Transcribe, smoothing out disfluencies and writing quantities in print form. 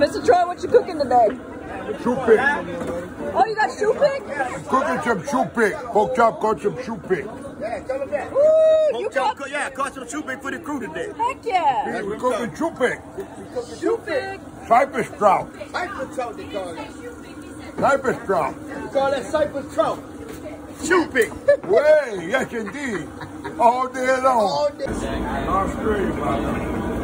Mr. Troy, what you cooking today? Shoe pick. Oh, you got shoe pick? I'm cooking some shoe pick. Pork chop caught some shoe pick. Yeah, tell them that. Ooh, you Caught some shoe pick for the crew today. Heck yeah. We're cooking shoe pick. Shoe pick. Cypress trout. Cypress trout, they call it. Cypress trout. We call that cypress trout. Shoe pick. Way, yes indeed. All day long. All day. Australia.